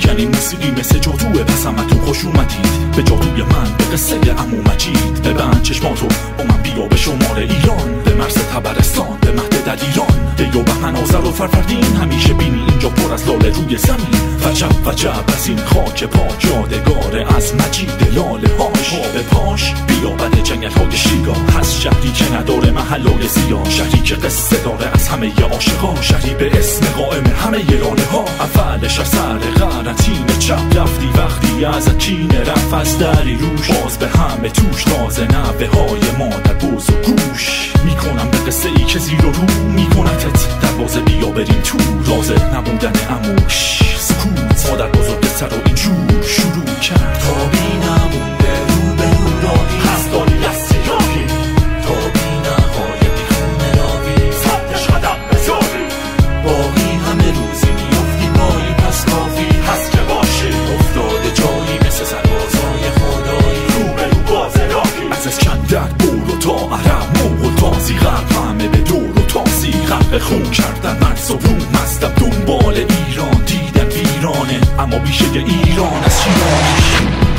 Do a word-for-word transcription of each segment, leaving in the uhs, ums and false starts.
یعنی موسیقی مثل جادوه، پس همتون خوش اومدید به جادوی من، به قصه عمو مجید. ببند چشماتو با من بیا به شمال ایران، به مرز طبرستان، به مهد دلیران، دیو بهمن آذر و فروردین، همیشه بینی اینجا پر از لاله روی زمین. وجب وجب از این خاک پاک، یادگار از مجید لاله هاش. به پاش بیا بد جنگل های شیرا، هست شهری که نداره محلای زیاد، شهری که قصه داره از همه عاشقا، شهری به اسم قائم همه لاله ها. اولش از سر قرنطین چپ رفتی وقتی از کینه رفت از دری روش، باز به همه توش تازه نوه های مادر بوز و گوش میکنم به قصه ای که زیر و رو میکنتت در بازه بیا بریم تو. رازه نبودن عموش سکوت، مادر بزرگ سر و اینجور شروع کرد. تا بینمونده رو به رو راهی، هست داری از سیاهی، تا بینهای بیخونه راهی، سبتش قدم بزاری، باقی همه روزی میفتی پایی، پس کافی هست که باشی افتاده جایی مثل سربازای خدایی، رو به رو باز راهی. از اسکندر برو تا عرب، موغل تا زیغر، همه به دور و تازی غرق خون کردن مرز و روم. مستم دنبال ایران دیدن ویرانه، اما بیشه ایران از شیرانش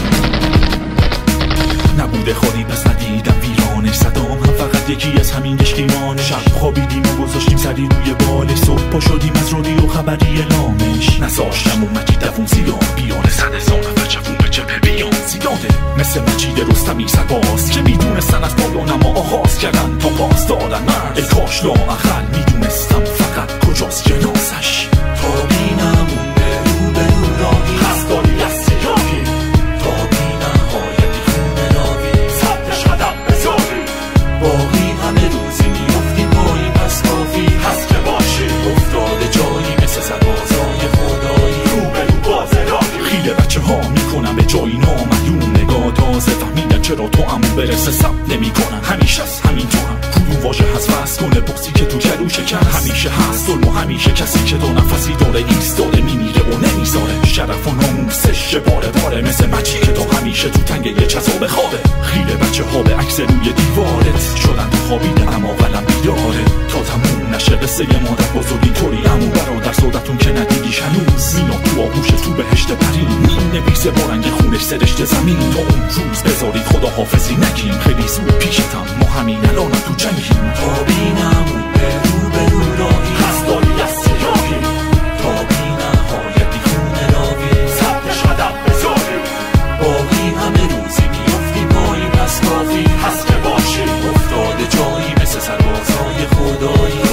نبوده خالی، پس ندیدم ویرانش. صدام هم فقط یکی از همین گشتیمانه. شب خوابیدیم و گذاشتیم سری روی بالش، صبح پا شدیم از رادیو خبری لامش. نذاشتم و مجید دوون زیاد بیانه، صد هزار نفر جوون به جبهه بیان زیاده، مثل مجید رستمی سرباز که میدونستن از پایان اما آغاز کردن تا باز دادن مرد. ای کاش لااقل میدونستم فقط کجاست جنازش. تا بینمونده رو به رو راهی، هست داری از سیاهی، تا بینهای بیخونه راهی، سبتش قدم بزاری، باقی همه روزی میفتی پایی، پس کافی هست که باشی افتاده جایی مثل سربازای خدایی، رو به رو باز راهی. خیلی بچه ها میکنن به جایی نامعلوم، نگاه تازه فهمیدن چرا تو امو برسه سب نمی کنن. همیشه از همین تو هم کدوم واژه هست وست کنه بغزی که تو کلو شکن. همیشه هست ظلم و همیشه کسی که تا نفسی داره ایستاده میمیره و نمیذاره. شرف و ناموسش باره باره مثل مجید که تو همیشه تو تنگ یه چساب خوابه. خیلی بچه ها به عکس روی دیوارت شدن تو خوابیدن اما قلم بیداره، تا تموم نشه قصه مادر بزرگی طوری. امو برادر سودتون که ندیدیش هنوز، میاد تو آغوش تو بهشت پرین، می نویسه با رنگ خونش سرشت زمین. تا اون روز بذارید خدا حافظی نگیم، خیلی زود پیشتم ما همین الان تو جنگیم. تا بینمونده رو به رو راهی، هست داری از سیاهی، تا بینهای بیخونه راهی، سبتش قدم بزاری، باقی همه روزی میفتی پایی، پس کافی هست که باشی افتاده جایی مثل سربازای خدایی.